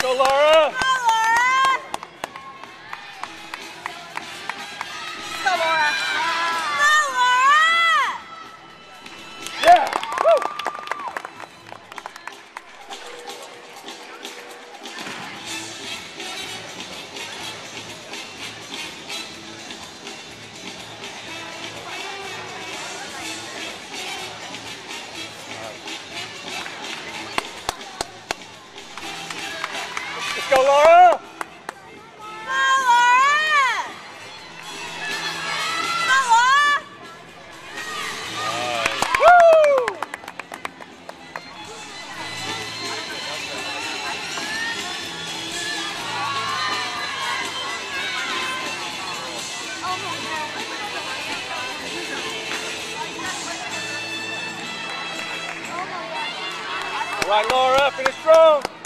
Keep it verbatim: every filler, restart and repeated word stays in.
Go, Laura! Go, Laura! Go, Laura! Go, Laura! Yeah! Woo! Let's go, Laura! Go, Laura! Go, Laura! Nice. Woo! All right, Laura, finish strong.